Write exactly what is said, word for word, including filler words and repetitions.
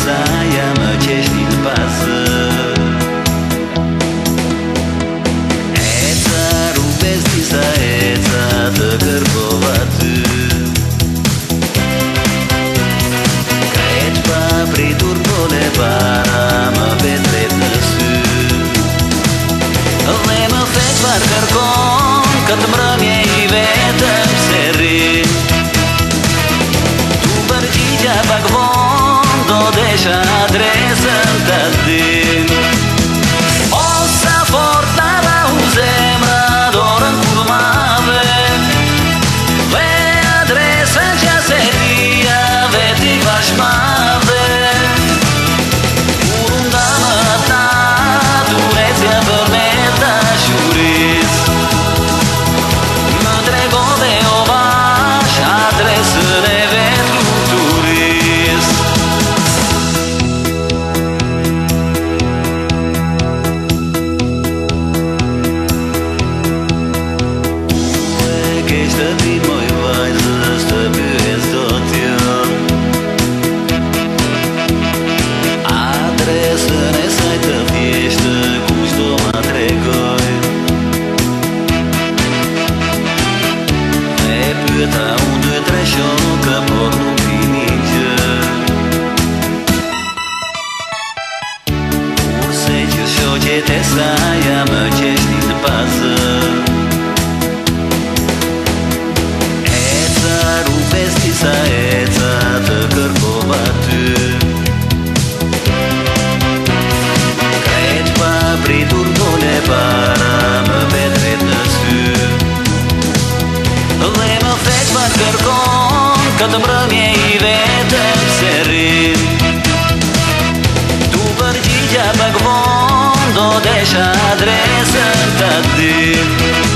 saia mă cești din pază. Eța rupesti sa eța të kërkova ty. Kreç pa pritur vole para më vetret në sy. Dhe më fet par kërkon këtë mbrëmje i vetëm se rri. Tu përgjigja pak vonë do desha adresën të dim. O sa fort tava u zemra dorën kur mave. Dhe adresën që se rria veti bashmave. Kur nda më ta durecja për me dashuris. Më tregove o bash adresën e vet luturis. E keq të ti moj vajzës të pyes do t'jëm adresën e saj të thjeshtë kush do ma tregoj. E pyeta unë dy tre shokë por nuk vini gjë. Kurse që shoqet e saja më qeshtin pazë. Eca rupesti sa eca të kërkova ty. Kreç pa pritur vole para më vetret në sy. Dhe më fet pa kërkon këtë mbrëmje i vetëm se rrim. Tu përgjigja pak vonë do desha adresën të dim.